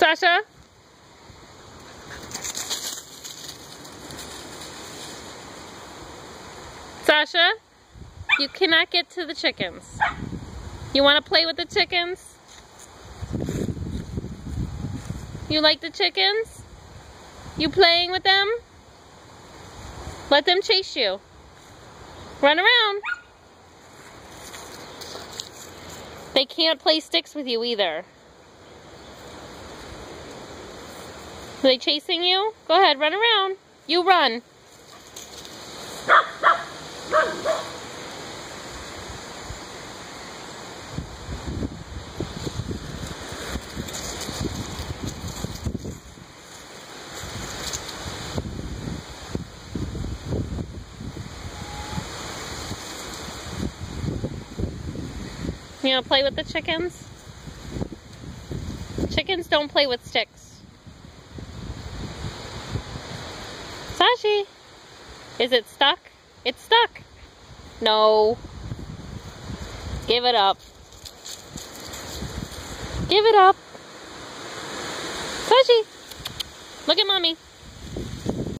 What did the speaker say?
Sasha? Sasha? You cannot get to the chickens. You want to play with the chickens? You like the chickens? You playing with them? Let them chase you. Run around. They can't play sticks with you either. Are they chasing you? Go ahead, run around. You run. You want to play with the chickens? Chickens don't play with sticks. Sashi, is it stuck? It's stuck. No. Give it up. Give it up. Sashi, look at mommy.